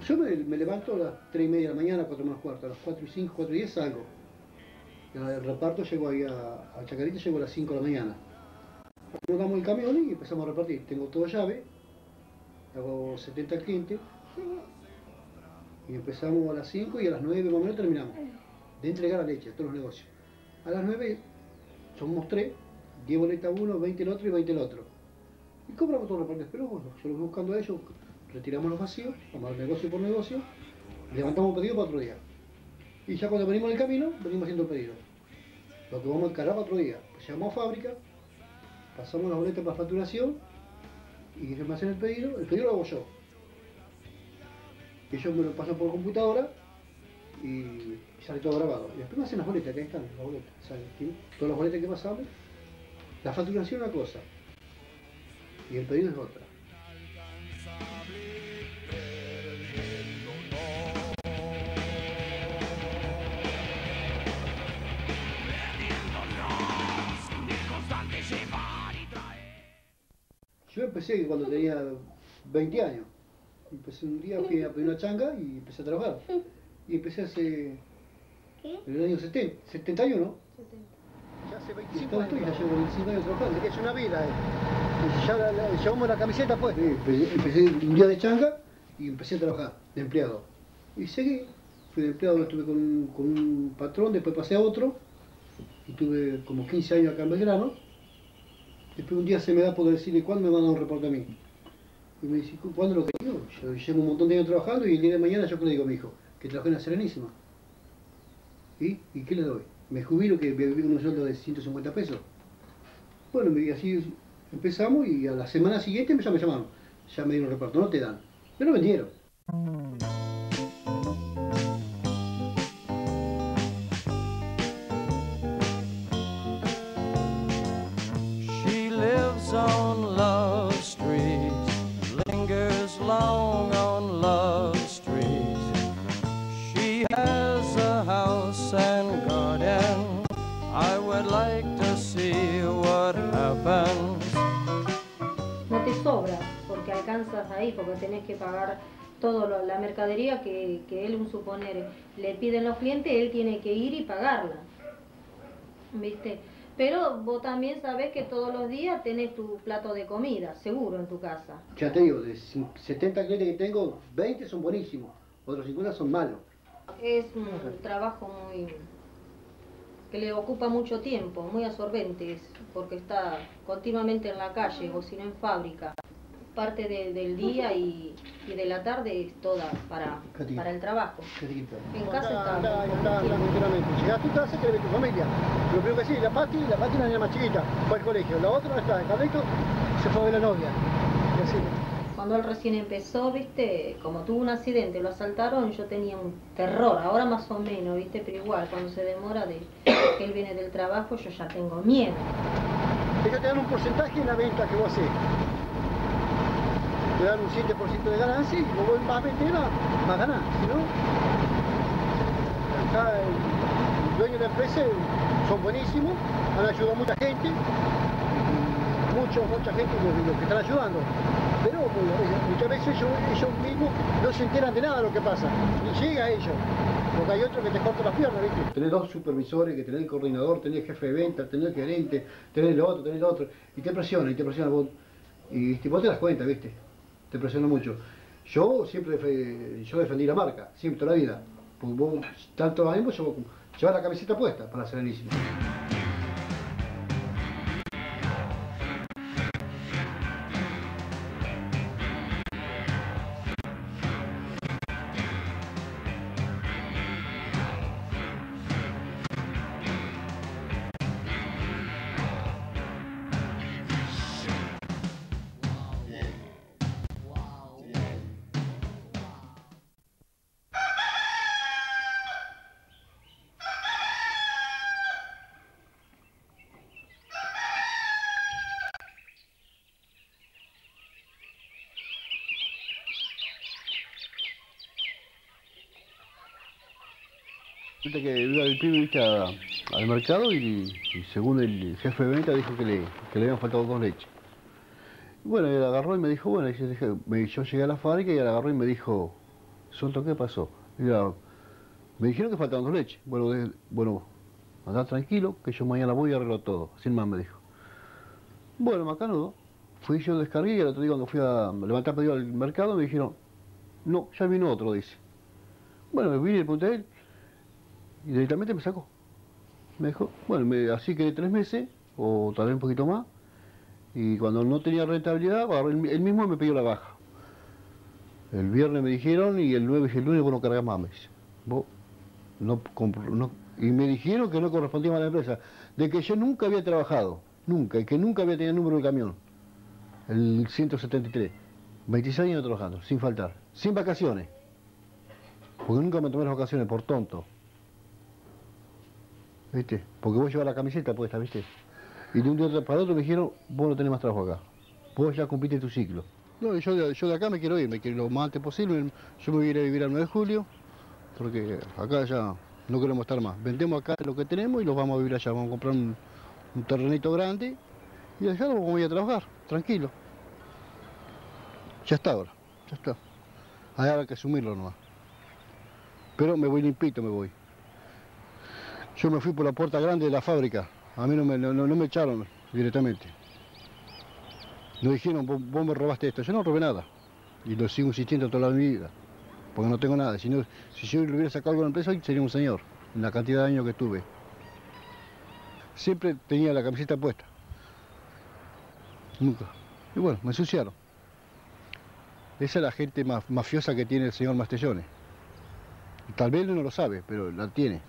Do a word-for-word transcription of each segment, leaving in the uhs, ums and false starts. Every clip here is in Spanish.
Yo me, me levanto a las tres y media de la mañana, cuatro menos cuarto, a las cuatro y cinco, cuatro y diez salgo. El reparto llego ahí a, a Chacarita, llego a las cinco de la mañana. Montamos el camión y empezamos a repartir. Tengo todo llave, hago setenta clientes y empezamos a las cinco y a las nueve más o menos terminamos de entregar la leche a todos los negocios. A las nueve somos tres, diez boletas uno, veinte el otro y veinte el otro. Y compramos todos los repartos, pero bueno, yo los voy buscando a ellos, retiramos los vacíos, vamos al negocio por negocio, levantamos pedido para otro día. Y ya cuando venimos en el camino, venimos haciendo pedido. Lo que vamos a encargar para otro día. Pues llegamos a fábrica, pasamos las boletas para facturación y se me hacen el pedido, el pedido lo hago yo. Ellos me lo pasan por computadora y sale todo grabado. Y después me hacen las boletas, que ahí están las boletas. Salen todas las boletas que pasamos. La facturación es una cosa y el pedido es otra. Yo empecé cuando tenía veinte años. Empecé un día, fui a pedir una changa y empecé a trabajar. Y empecé hace... ¿Qué? En el año setenta, setenta y uno. setenta. Ya hace veinticinco años. Ya llevo veinticinco años trabajando. Es una vida, eh. Y ya la, la, llevamos la camiseta pues. Sí, empecé, empecé un día de changa y empecé a trabajar de empleado. Y seguí. Fui de empleado, estuve con un, con un patrón, después pasé a otro. Y tuve como quince años acá en Belgrano. Después un día se me da por decirle cuándo me van a dar un reporte a mí. Y me dice, ¿cuándo lo que digo? Yo llevo un montón de años trabajando y el día de mañana yo que le digo a mi hijo, que trabajé en la Serenísima. ¿Y? ¿Y qué le doy? ¿Me jubilo que vivo con un sueldo de ciento cincuenta pesos? Bueno, y así empezamos y a la semana siguiente ya me llamaron. Ya me dieron un reparto, no te dan. Me lo vendieron. On Love Street, lingers long on Love Street. She has a house and garden. I would like to see what happens. No te sobra, porque alcanzas ahí, porque tenés que pagar toda la mercadería que, que él, un suponer, le piden los clientes, él tiene que ir y pagarla. ¿Viste? Pero vos también sabés que todos los días tenés tu plato de comida, seguro, en tu casa. Ya te digo, de setenta clientes que tengo, veinte son buenísimos, otros cincuenta son malos. Es un trabajo muy... que le ocupa mucho tiempo, muy absorbente, porque está continuamente en la calle o si no en fábrica. Parte de, del día y, y de la tarde es toda para, para el trabajo. En casa está... Está, está, está continuamente. Llegás a tu casa y querés ver tu familia. Lo primero que sí, la Pati, la Pati es la niña más chiquita, fue al colegio. La otra no está, el Carlito se fue a ver la novia. Y así. Cuando él recién empezó, viste, como tuvo un accidente, lo asaltaron, yo tenía un terror, ahora más o menos, viste, pero igual, cuando se demora de que él viene del trabajo, yo ya tengo miedo. Ellos te dan un porcentaje en la venta que vos haces. Te dan un siete por ciento de ganancia y vos vas a vender, vas a ganar, si no... Acá el dueño de la empresa son buenísimos, han ayudado a mucha gente, mucho, mucha gente los, los que están ayudando, pero muchas veces ellos, ellos mismos no se enteran de nada de lo que pasa, ni llega a ellos, porque hay otros que te cortan las piernas, ¿viste? Tenés dos supervisores, que tenés el coordinador, tenés el jefe de venta, tenés el gerente, tenés lo otro, tenés lo otro, y te presiona, y te presiona vos, y ¿viste? Vos te das cuenta, ¿viste? Te presiona mucho. Yo siempre yo defendí la marca, siempre, toda la vida. Porque vos, tanto años, yo llevar la camiseta puesta para Serenísima. Resulta que iba el pibe, viste, a, al mercado y, y según el jefe de venta dijo que le, que le habían faltado dos leches. Y bueno, él agarró y me dijo, bueno, yo, dije, me, yo llegué a la fábrica y él agarró y me dijo, Solto, ¿qué pasó? Mira, me dijeron que faltaban dos leches. Bueno, de, bueno, andá tranquilo, que yo mañana voy y arreglo todo. Sin más me dijo. Bueno, macanudo. Fui yo, descargué y el otro día cuando fui a levantar pedido al mercado me dijeron, no, ya vino otro, dice. Bueno, me vine y le pregunté a él y directamente me sacó. Me dijo, bueno, me, así que tres meses, o tal vez un poquito más, y cuando no tenía rentabilidad, él, él mismo me pidió la baja. El viernes me dijeron y el nueve y el lunes vos no cargas más, me dice. Vos no, no, y me dijeron que no correspondía a la empresa, de que yo nunca había trabajado, nunca, y que nunca había tenido el número de camión, el ciento setenta y tres, veintiséis años trabajando, sin faltar, sin vacaciones, porque nunca me tomé las vacaciones por tonto, ¿viste? Porque vos llevas la camiseta puesta, ¿viste? Y de un día para otro me dijeron, vos no tenés más trabajo acá, vos ya cumpliste tu ciclo. No, yo de, yo de acá me quiero ir, me quiero ir lo más antes posible, yo me voy a ir a vivir al nueve de julio, porque acá ya no queremos estar más. Vendemos acá lo que tenemos y los vamos a vivir allá, vamos a comprar un, un terrenito grande y allá vamos a ir a trabajar, tranquilo. Ya está ahora, ya está. Ahora hay que asumirlo nomás. Pero me voy limpito, me voy. Yo me fui por la puerta grande de la fábrica, a mí no me, no, no me echaron directamente. No dijeron, vos, vos me robaste esto, yo no robé nada. Y lo sigo insistiendo toda mi vida, porque no tengo nada. Si, no, si yo le hubiera sacado algo a la empresa, hoy sería un señor, en la cantidad de años que tuve. Siempre tenía la camiseta puesta. Nunca. Y bueno, me ensuciaron. Esa es la gente maf mafiosa que tiene el señor Mastellone. Tal vez él no lo sabe, pero la tiene.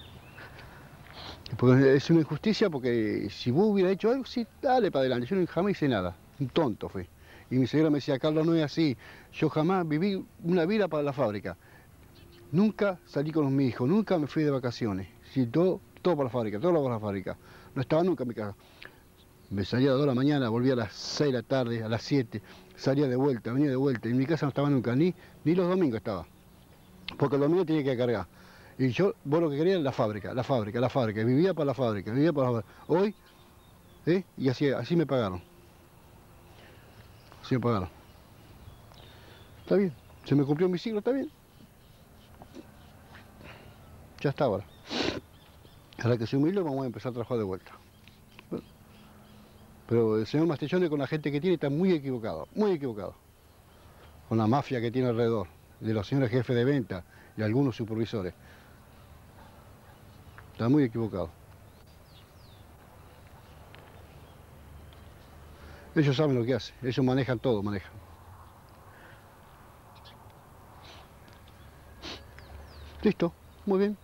Porque es una injusticia porque si vos hubieras hecho algo, sí, dale para adelante. Yo jamás hice nada. Un tonto fui. Y mi señora me decía, Carlos, no es así. Yo jamás viví una vida para la fábrica. Nunca salí con mis hijos, nunca me fui de vacaciones. Sí, todo, todo para la fábrica, todo para la fábrica. No estaba nunca en mi casa. Me salía a las dos de la mañana, volvía a las seis de la tarde, a las siete. Salía de vuelta, venía de vuelta. En mi casa no estaba nunca, ni, ni los domingos estaba. Porque el domingo tenía que cargar. Y yo, vos lo que quería era la fábrica, la fábrica, la fábrica. Vivía para la fábrica, vivía para la fábrica. Hoy, ¿eh? Y así, así me pagaron. Así me pagaron. Está bien, se me cumplió mi ciclo, está bien. Ya está ahora. Ahora que soy humilde vamos a empezar a trabajar de vuelta. Pero el señor Mastellone con la gente que tiene está muy equivocado, muy equivocado. Con la mafia que tiene alrededor, de los señores jefes de venta y algunos supervisores. Está muy equivocado. Ellos saben lo que hacen, ellos manejan todo, manejan. Listo, muy bien.